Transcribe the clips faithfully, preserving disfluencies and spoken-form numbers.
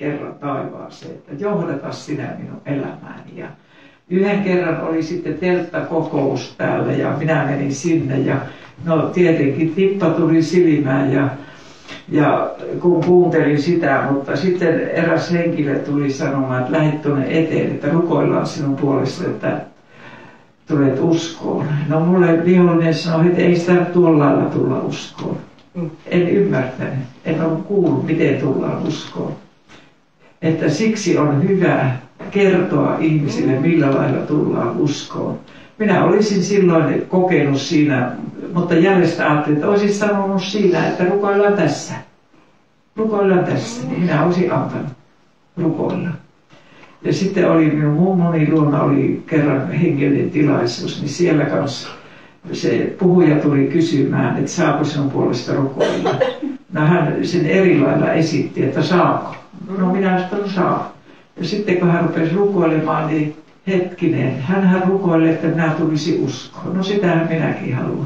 kerran taivaaseen, että johdata sinä minun elämääni. Ja yhden kerran oli sitten telttakokous täällä ja minä menin sinne ja no tietenkin tippa tuli silmään ja, ja kun kuuntelin sitä, mutta sitten eräs henkilö tuli sanomaan, että lähde tuonne eteen, että rukoillaan sinun puolesta, että tulet uskoon. No mulle vihollinen sanoi, että ei sitä tuolla lailla tulla uskoon. En ymmärtänyt, en ole kuullut, miten tullaan uskoon. Että siksi on hyvä kertoa ihmisille, millä lailla tullaan uskoon. Minä olisin silloin kokenut siinä, mutta jäljestä ajattelin, että olisin sanonut siinä, että rukoillaan tässä. Rukoillaan tässä. Minä olisin antanut rukoilla. Ja sitten oli minun mummoni luona oli kerran hengellinen tilaisuus, niin siellä kanssa se puhuja tuli kysymään, että saako sinun puolesta rukoilla. No hän sen eri lailla esitti, että saako. No minä sanoin, saa. Ja sitten kun hän rupesi rukoilemaan, niin hetkinen, hänhän rukoili, että minä tulisin uskoon. No sitähän minäkin haluan.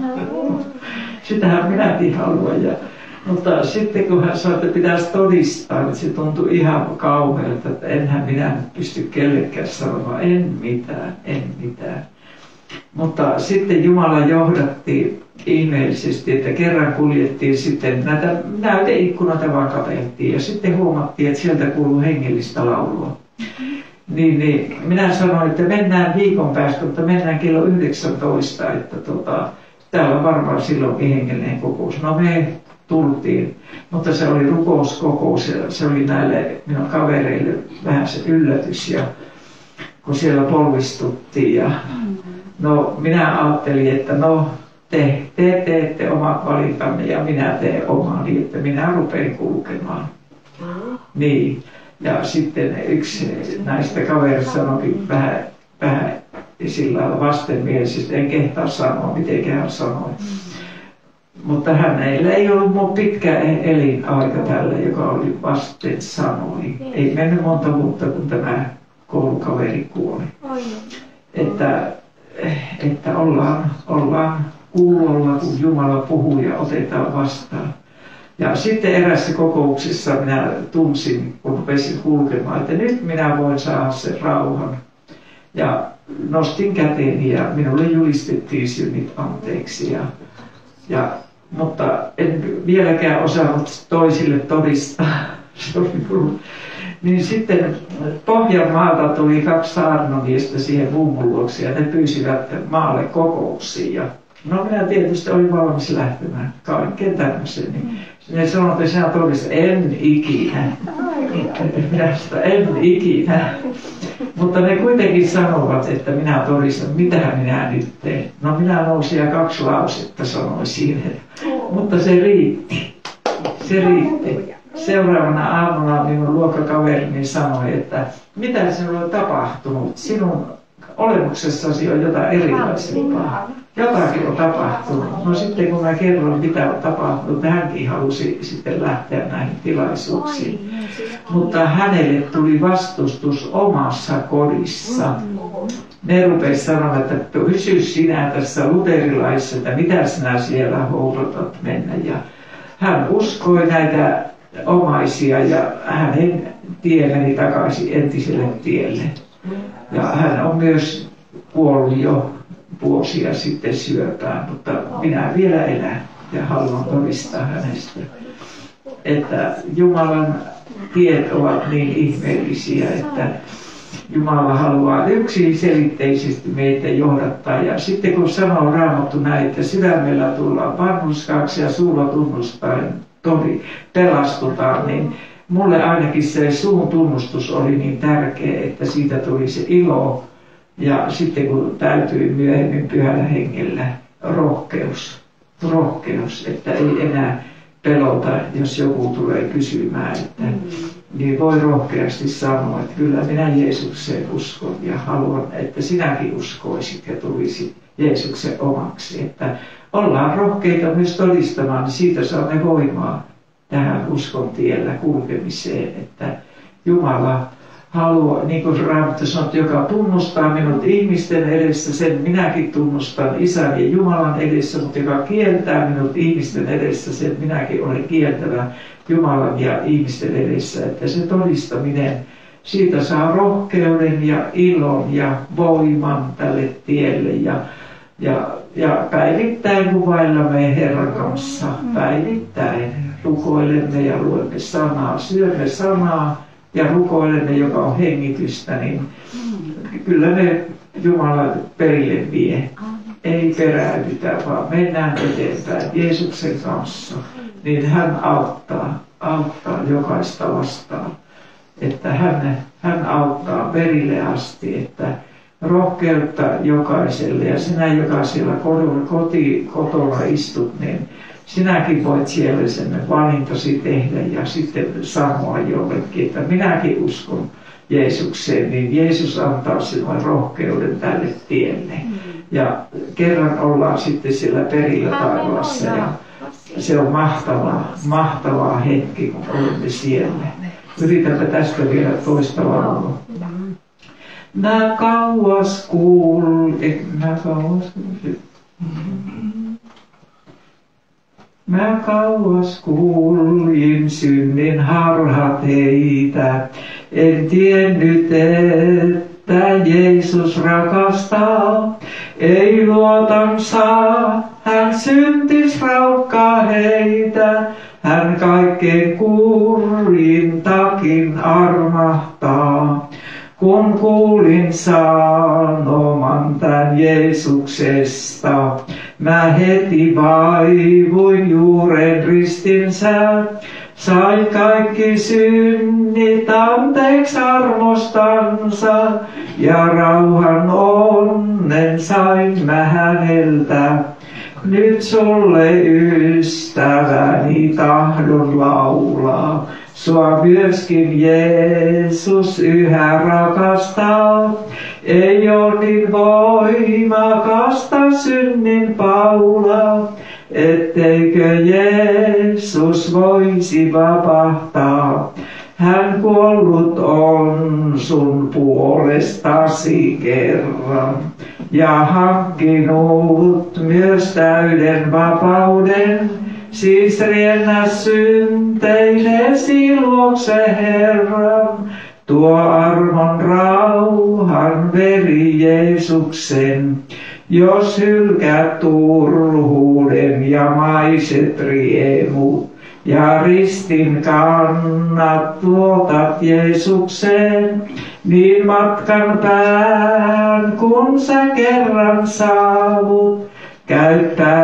Sitähän minäkin haluan. Ja, mutta sitten kun hän sanoi, että pitäisi todistaa, niin se tuntui ihan kauhealta, että enhän minä nyt pysty kellekään sanomaan, en mitään, en mitään. Mutta sitten Jumala johdatti ihmeellisesti, että kerran kuljettiin sitten, näitä näyteikkunoita vaan katseltiin ja sitten huomattiin, että sieltä kuuluu hengellistä laulua. Niin, niin minä sanoin, että mennään viikon päästä, mutta mennään kello yhdeksäntoista, että tota, täällä on varmaan silloinkin hengellinen kokous. No me tultiin, mutta se oli rukouskokous ja se oli näille minun kavereille vähän se yllätys, ja kun siellä polvistuttiin. Ja, no minä ajattelin, että no te, te teette omat valintanne ja minä teen omani, että minä rupean kulkemaan. Niin. Ja sitten yksi näistä kaverista sanoikin vähän, vähän sillä lailla vastenmielisesti, en kehtaa sanoa, miten hän sanoi. Mutta hänellä ei ollut mun pitkä elinaika tällä, joka oli vasten sanoi. Ei mennyt monta vuotta, kun tämä koulukaveri kuoli. Että, että ollaan, ollaan kuulolla, kun Jumala puhuu ja otetaan vastaan. Ja sitten erässä kokouksessa minä tunsin, kun rupesin kulkemaan, että nyt minä voin saada sen rauhan. Ja nostin käteeni ja minulle julistettiin synnit anteeksi. Ja, ja, mutta en vieläkään osannut toisille todistaa. Niin sitten Pohjanmaalta tuli kaksi saarnomiestä siihen mummun luokse ja ne pyysivät maalle kokouksiin. Ja no minä tietysti olin valmis lähtemään kaikkeen tämmöiseen. Niin ne sanoivat, että sinä todistat, en ikinä. Minä sanoin, en ikinä. Mutta ne kuitenkin sanovat, että minä todistan, mitähän minä nyt teen. No minä nousin ja kaksi lausetta sanoin siihen. Mutta se riitti. Se riitti. Seuraavana aamuna minun luokkakaverini sanoi, että mitä sinulle on tapahtunut? Sinun olemuksessasi on jotain erilaisempaa. Jotakin on tapahtunut. No sitten kun mä kerron, mitä on tapahtunut, hänkin halusi sitten lähteä näihin tilaisuuksiin. Mutta hänelle tuli vastustus omassa kodissa. Ne rupesivat sanomaan, että pysy sinä tässä luterilaisessa, että mitä sinä siellä hourotat mennä. Ja hän uskoi näitä omaisia ja hänen tie meni takaisin entiselle tielle. Ja hän on myös kuollut jo vuosia sitten syöpään, mutta minä vielä elän ja haluan todistaa hänestä, että Jumalan tiet ovat niin ihmeellisiä, että Jumala haluaa yksiselitteisesti meitä johdattaa. Ja sitten kun sanoo Raamattu näin, että sydämellä tullaan vanhurskaaksi ja suulla tunnustaen todi pelastutaan, niin mulle ainakin se suun tunnustus oli niin tärkeä, että siitä tuli se ilo. Ja sitten kun täytyi myöhemmin Pyhällä Hengellä rohkeus, rohkeus, että ei enää pelota, jos joku tulee kysymään, että niin voi rohkeasti sanoa, että kyllä minä Jeesukseen uskon ja haluan, että sinäkin uskoisit ja tulisit Jeesuksen omaksi. Että ollaan rohkeita myös todistamaan, niin siitä saamme voimaa tähän uskon tiellä kulkemiseen, että Jumala halua, niin kuin Raamattu sanoo, joka tunnustaa minut ihmisten edessä, sen minäkin tunnustan Isän ja Jumalan edessä, mutta joka kieltää minut ihmisten edessä, sen minäkin olen kieltävä Jumalan ja ihmisten edessä. Että se todistaminen, siitä saa rohkeuden ja ilon ja voiman tälle tielle. Ja, ja, ja päivittäin kuvaillamme Herran kanssa, päivittäin rukoilemme ja luemme sanaa, syömme sanaa ja rukoilemme, joka on hengitystä, niin kyllä me Jumala perille vie. Ei peräydytä, vaan mennään eteenpäin Jeesuksen kanssa, niin hän auttaa, auttaa jokaista vastaan. Että hän, hän auttaa perille asti, että rohkeutta jokaiselle. Ja sinä, joka siellä koti, kotona istut, niin sinäkin voit siellä sen valintasi tehdä ja sitten sanoa jollekin, että minäkin uskon Jeesukseen, niin Jeesus antaa sinulle rohkeuden tälle tielle. Ja kerran ollaan sitten siellä perillä taivaassa ja se on mahtavaa, mahtavaa hetki, kun olemme siellä. Yritänpä tästä vielä toista laulua. Mä kauas kuulin, mä kauas kuulin. Mä kauas kuulin synnin harhat heitä, en tiennyt, että Jeesus rakastaa. Ei luotan saa, hän syntis raukkaa heitä, hän kaikkein kurjintakin armahtaa. Kun kuulin sanoman tän Jeesuksesta, mä heti vaivuin juuren ristinsä. Sain kaikki synnit anteeksi armostansa, ja rauhan onnen sain mä häneltä. Nyt sulle ystäväni tahdon laulaa, sua myöskin Jeesus yhä rakastaa. Ei ole niin voimakasta synnin paula, etteikö Jeesus voisi vapahtaa. Hän kuollut on sun puolestasi kerran ja hankkinut myös täyden vapauden. Siis riennä synteinesi luokse Herran, tuo armon rauhan veri Jeesuksen. Jos hylkäät turhuuden ja maiset riemut, ja ristin kannat luotat Jeesukseen, niin matkan pään kun sä kerran saavut, käy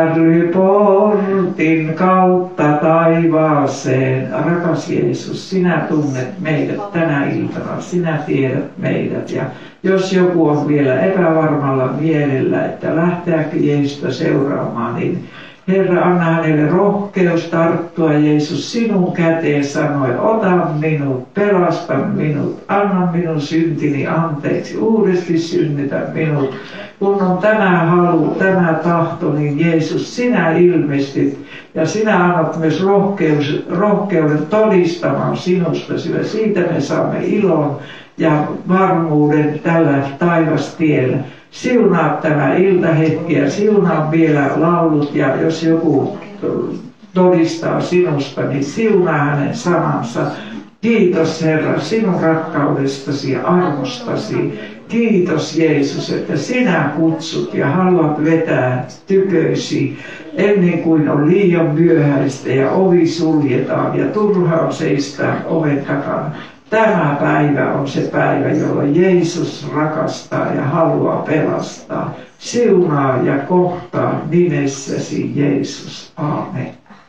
pärlyportin kautta taivaaseen. Rakas Jeesus, sinä tunnet meidät tänä iltana, sinä tiedät meidät. Ja jos joku on vielä epävarmalla mielellä, että lähteäkö Jeesusta seuraamaan, niin Herra, anna hänelle rohkeus tarttua Jeesus sinun käteen sanoen, ota minut, pelasta minut, anna minun syntini anteeksi, uudesti synnytä minut. Kun on tämä halu, tämä tahto, niin Jeesus, sinä ilmestyt ja sinä annat myös rohkeus, rohkeuden todistamaan sinusta, sillä siitä me saamme ilon ja varmuuden tällä taivastiellä. Siunaa tämä iltahetki ja siunaa vielä laulut, ja jos joku todistaa sinusta, niin siunaa hänen sanansa. Kiitos Herra sinun rakkaudestasi ja armostasi. Kiitos Jeesus, että sinä kutsut ja haluat vetää tykösi ennen kuin on liian myöhäistä ja ovi suljetaan ja turha on seistää oven takana. Tämä päivä on se päivä, jolloin Jeesus rakastaa ja haluaa pelastaa. Siunaa ja kohtaa nimessäsi Jeesus. Aamen.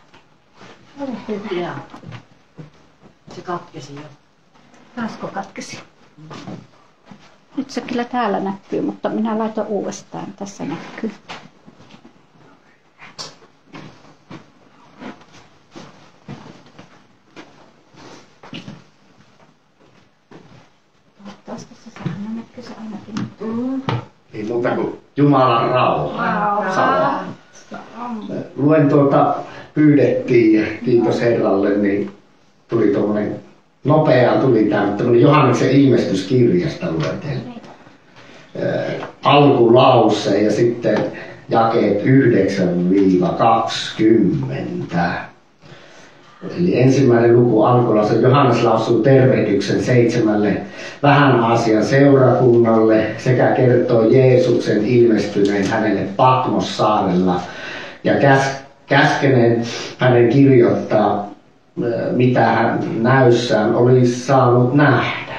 Hyvä. Se katkesi jo. Taasko katkesi? Nyt se kyllä täällä näkyy, mutta minä laitan uudestaan. Tässä näkyy. Ei muuta kuin Jumalan rauha. Luen tuota, pyydettiin ja kiitos Herralle, niin tuli tuommoinen nopeaan tuli tämmöinen Johanneksen ilmestyskirjasta lueteltiin. Alkulause ja sitten jakeet yhdeksän kaksikymmentä. Eli ensimmäinen luku alkulause. Johannes lausuu tervehdyksen seitsemälle vähän Aasian seurakunnalle sekä kertoo Jeesuksen ilmestyneen hänelle Patmos-saarella ja käs, käskeneen hänen kirjoittaa, mitä hän näyssään oli saanut nähdä.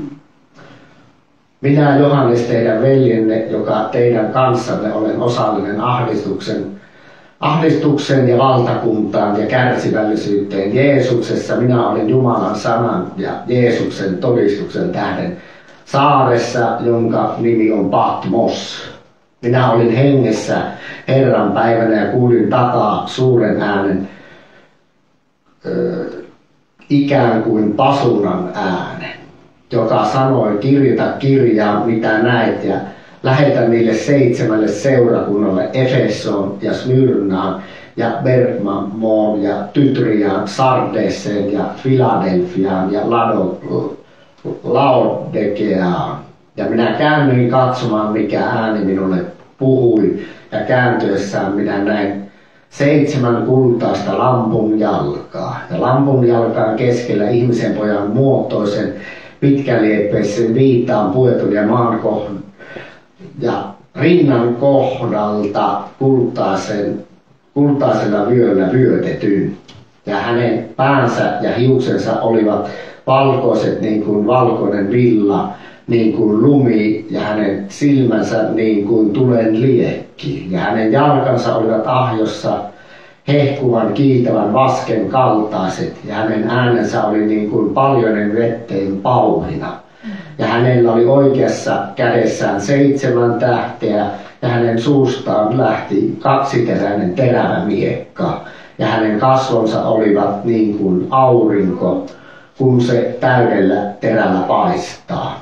Minä Johannes, teidän veljenne, joka teidän kanssanne olen osallinen ahdistuksen, ahdistuksen ja valtakuntaan ja kärsivällisyyteen Jeesuksessa. Minä olin Jumalan sanan ja Jeesuksen todistuksen tähden saaressa, jonka nimi on Patmos. Minä olin hengessä Herran päivänä ja kuulin takaa suuren äänen, ö, ikään kuin pasunan äänen, joka sanoi, kirjoita kirjaa, mitä näet, ja lähetä niille seitsemälle seurakunnalle, Efesoon ja Smyrnaan ja Bergamoon ja Tytriaan, Sardeseen ja Filadelfiaan ja Laodikeaan. Ja minä käännyin katsomaan, mikä ääni minulle puhui, ja kääntyessään minä näin seitsemän kultaista lampun jalkaa. Ja lampun jalkaan keskellä ihmisen pojan muotoisen pitkälieppeisen viittaan puetun ja maan kohdan ja rinnan kohdalta kultaisen, kultaisella vyöllä vyötetyn. Ja hänen päänsä ja hiuksensa olivat valkoiset niin kuin valkoinen villa, niin kuin lumi, ja hänen silmänsä niin kuin tulen liekki. Ja hänen jalkansa olivat ahjossa hehkuvan kiitävän vasken kaltaiset, ja hänen äänensä oli niin kuin paljoinen vetteen pauhina. Ja hänellä oli oikeassa kädessään seitsemän tähteä, ja hänen suustaan lähti kaksiteräinen terävä miekka. Ja hänen kasvonsa olivat niin kuin aurinko, kun se täydellä terällä paistaa.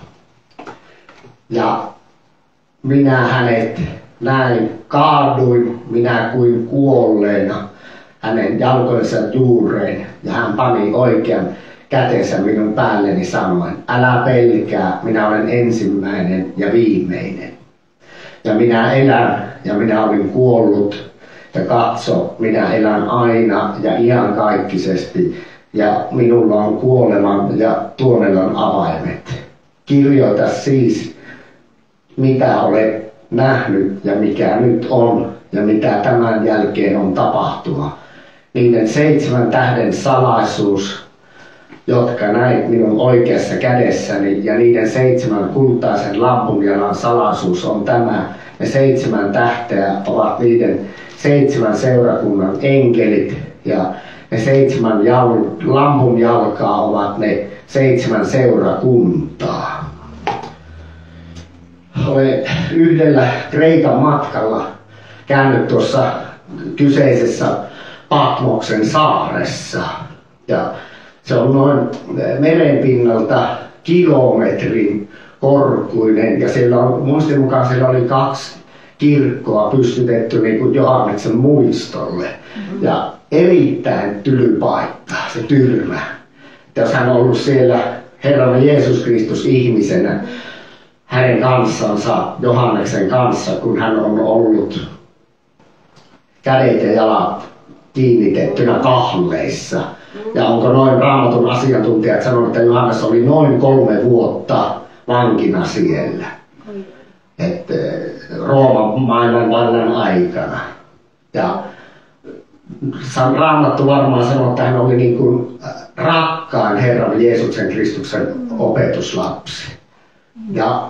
Ja minä hänet näin, kaaduin minä kuin kuolleena hänen jalkojensa juureen, ja hän pani oikean kätensä minun päälleni sanoen, älä pelkää, minä olen ensimmäinen ja viimeinen. Ja minä elän, ja minä olin kuollut, ja katso, minä elän aina ja iankaikkisesti, ja minulla on kuoleman ja tuonelan avaimet. Kirjoita siis, mitä olet nähnyt ja mikä nyt on, ja mitä tämän jälkeen on tapahtuva. Niiden seitsemän tähden salaisuus, jotka näit minun oikeassa kädessäni, ja niiden seitsemän kultaisen lampunjalan salaisuus on tämä. Ne seitsemän tähteä ovat niiden seitsemän seurakunnan enkelit, ja ne seitsemän jal- lampun jalkaa ovat ne seitsemän seurakuntaa. Olen yhdellä Kreikan matkalla käynyt tuossa kyseisessä Patmoksen saaressa. Ja se on noin merenpinnalta kilometrin korkuinen, ja siellä on, muistin mukaan siellä oli kaksi kirkkoa pystytetty niin kuin Johanneksen muistolle. Mm-hmm. Ja erittäin tyly paikka, se Tyrmä. Jos hän on ollut siellä Herramme Jeesus Kristus ihmisenä, hänen kanssansa, Johanneksen kanssa, kun hän on ollut kädet ja jalat kiinnitettynä kahleissa. Ja onko noin Raamatun asiantuntijat sanonut, että Johannes oli noin kolme vuotta vankina siellä. Että Rooman maailman vallan aikana. Ja Raamattu varmaan sanoo, että hän oli niin kuin rakkaan Herran Jeesuksen Kristuksen opetuslapsi. Ja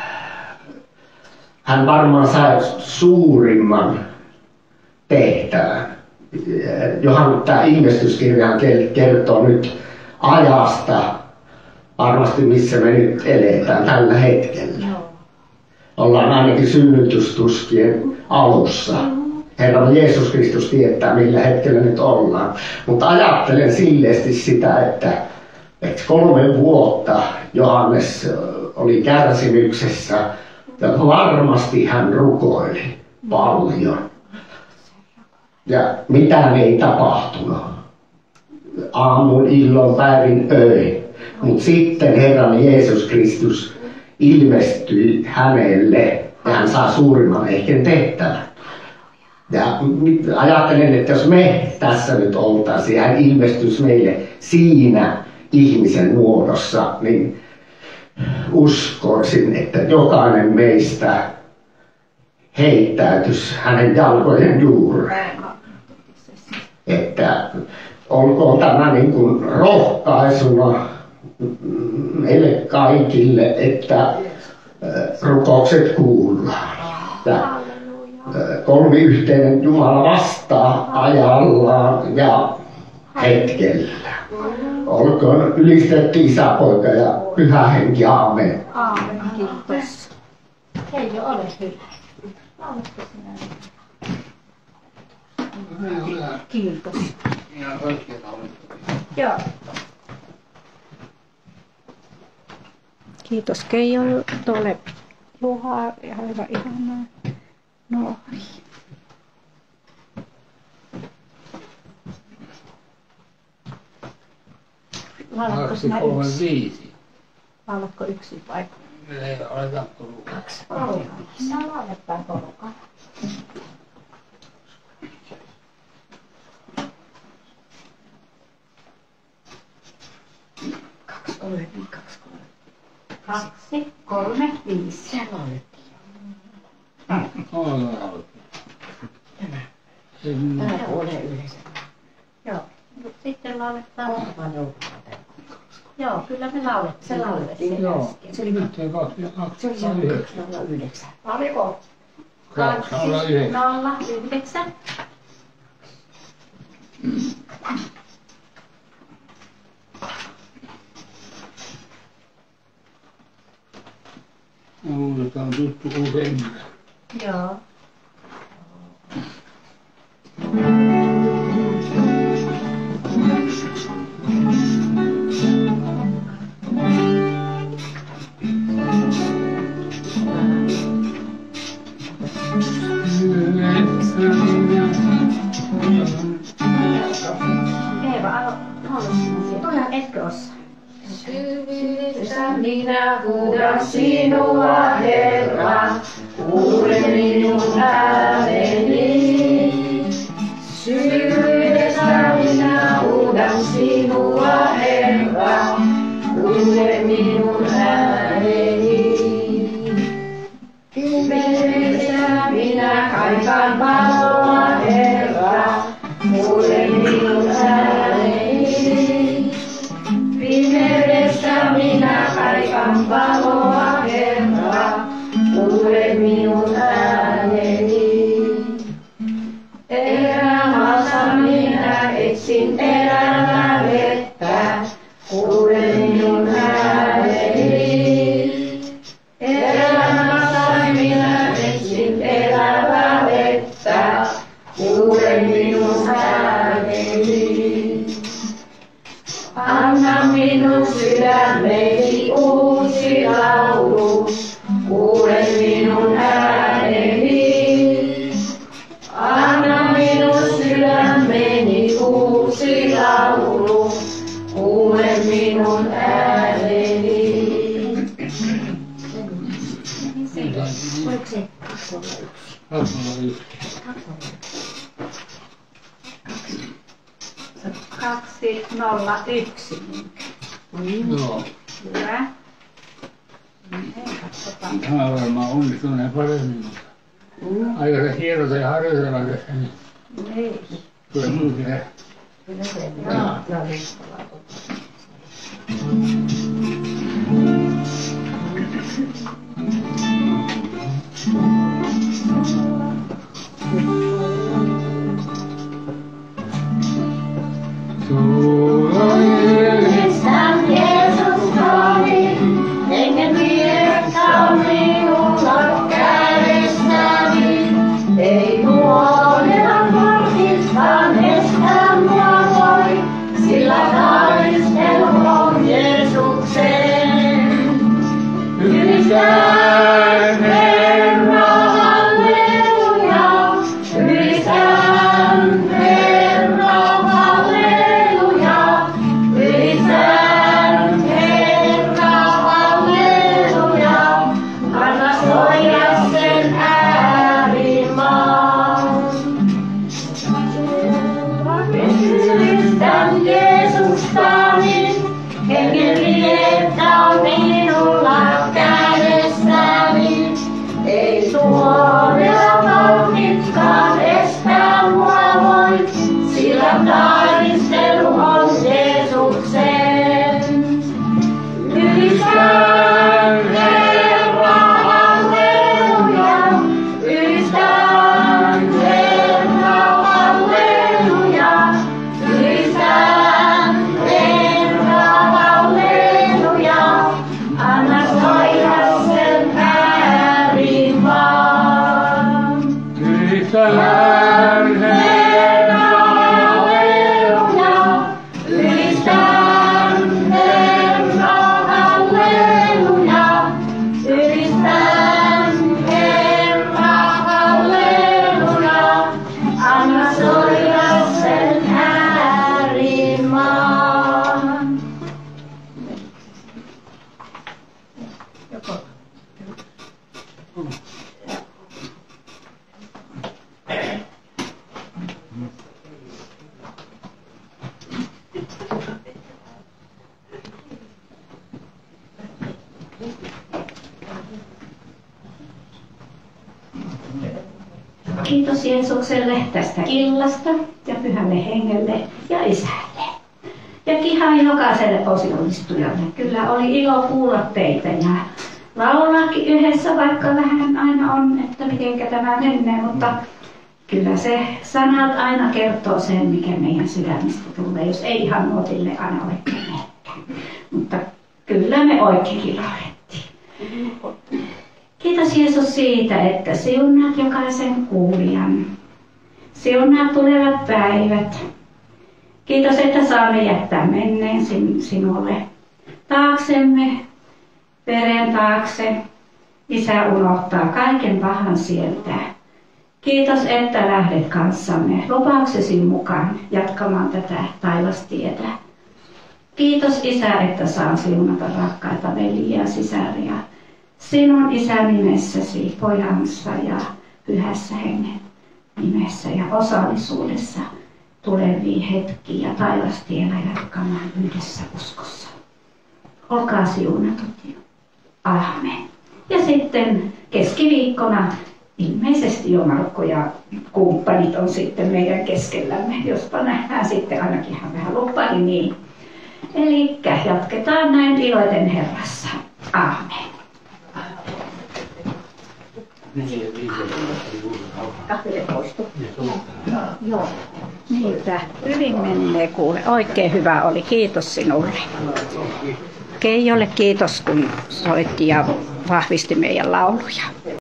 hän varmaan sai suurimman tehtävän. Johan tämä ilmestyskirja kertoo nyt ajasta, varmasti missä me nyt eletään tällä hetkellä. Ollaan ainakin synnytystuskien alussa. Herra Jeesus Kristus tietää, millä hetkellä nyt ollaan. Mutta ajattelen silleesti sitä, että, että kolme vuotta Johannes oli kärsimyksessä ja varmasti hän rukoili paljon. Ja mitään ei tapahtunut. Aamun, illon, päivin, öin. Mutta sitten Herran Jeesus Kristus ilmestyi hänelle ja hän saa suurimman ehkä tehtävän. Ja ajattelen, että jos me tässä nyt oltaisiin, hän ilmestyisi meille siinä ihmisen muodossa, niin uskoisin, että jokainen meistä heittäytyisi hänen jalkojen juureen. Että olkoon tämä niin kuin rohkaisuna meille kaikille, että rukoukset kuullaan. Ja kolmiyhteinen Jumala vastaa ajallaan ja hetkellä. Olkoon ylistetty Isä, Poika ja Pyhä Henki. Aamen. Aamen, kiitos. Hei, ole hyvä. Lauletko sinä? Kiitos. Joo. Kiitos Keijolle, tuolle Juhaa ja aivan ihanaa. No. Laulatko sinä yksi? Laulatko yksi vai? Ei, aletaan tullut. Kaksi. Minä lauletaan porukalla. Kaksi, kolme, kaksi, kolme. Kaksi, kolme, viisi. Se laulettiin. On laulettu. Tämä. Tämä. Tämä puoleen yleensä. Joo. Sitten lauletaan. Vaan joukkoa. Joo, kyllä me laulettiin. Se laulettiin. Joo, se oli yhteen kaksi, kaksi, Se oli se kaksi nolla yhdeksän. Oliko? kaksi, nolla yhdeksän. Nolla yhdeksän. Lauletaan tuttu usein. Joo. Eeva, alo, etkö osaa? Syvyydestä minä huudan sinua, Herra, kuule minun ääneni. Syvyydestä minä huudan sinua, Herra, kuule minun ääneni. Pimeydestä minä kaipaan valoa, Herra, kuule minun ääneni. Pimeydestä minä kaipaan valoa, Herra, kuule minun ääneni. Erämaassa minä etsin elämää vettä, kuule minun ääneni. Erämaassa minä etsin elämää vettä, kuule minun ääneni. Anna minun sydämeni uusi laulu, kuule minun ääneni. Anna minun sydämeni uusi laulu, kuule minun ääneni. Oliko se kaksi nolla yksi? kaksi, nolla yksi. Kaksi, nolla, yksi. Joo. Hyvä. Hei, katsotaan. Tämä varmaan onnistuneen paremmin, mutta aika se hierota ja harjoitella tässä, niin Niin. tulee muukin. Kyllä se Joo. on. Joo, niin. Ylistän Jeesus koni, hengen virta on minulla kädessäni. Ei nuolena kortistaan estää mua voi, sillä taistelu on Jeesus. kiitos Jeesukselle tästä illasta ja Pyhälle Hengelle ja Isälle. Ja kihan jokaiselle osallistujalle. Kyllä oli ilo kuulla teitä ja laulaakin yhdessä, vaikka vähän aina on, että miten tämä menee, mutta kyllä se sanat aina kertoo sen, mikä meidän sydämistä tulee, jos ei ihan nuotille aina oikein menekään. Mutta kyllä me oikeinkin laulettiin. Kiitos Jeesus siitä, että siunaat jokaisen kuulijan. Siunaat tulevat päivät. Kiitos, että saamme jättää menneen sinulle taaksemme, veren taakse. Isä unohtaa kaiken pahan sieltä. Kiitos, että lähdet kanssamme lupauksesi mukaan jatkamaan tätä taivastietä. Kiitos Isä, että saan siunata rakkaita veljiä ja sisaria sinun Isän nimessäsi, Pojansa ja Pyhässä Hengen nimessä ja osallisuudessa tulevia hetkiä taivastiellä jatkamaan yhdessä uskossa. Olkaa siunatut. Amen. Ja sitten keskiviikkona ilmeisesti jo Markko ja kumppanit on sitten meidän keskellämme, jospa nähdään sitten ainakin ihan vähän lupani niin. Eli jatketaan näin iloiten Herrassa. Amen. Kahville poistu. Joo, niinpä. Hyvin menee kuule. Oikein hyvä oli. Kiitos sinulle. Keijolle kiitos, kun soitti ja vahvisti meidän lauluja.